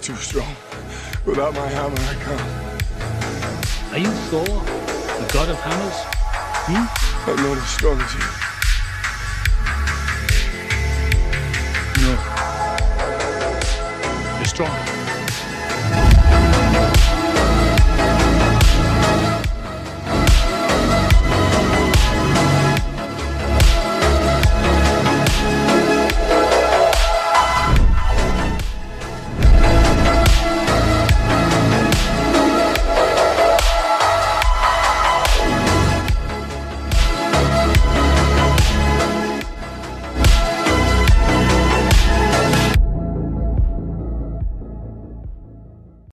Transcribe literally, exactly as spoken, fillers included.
too strong. Without my hammer, I can't. Are you Thor, the god of hammers? Hmm? I'm not as strong as you. No. You're stronger.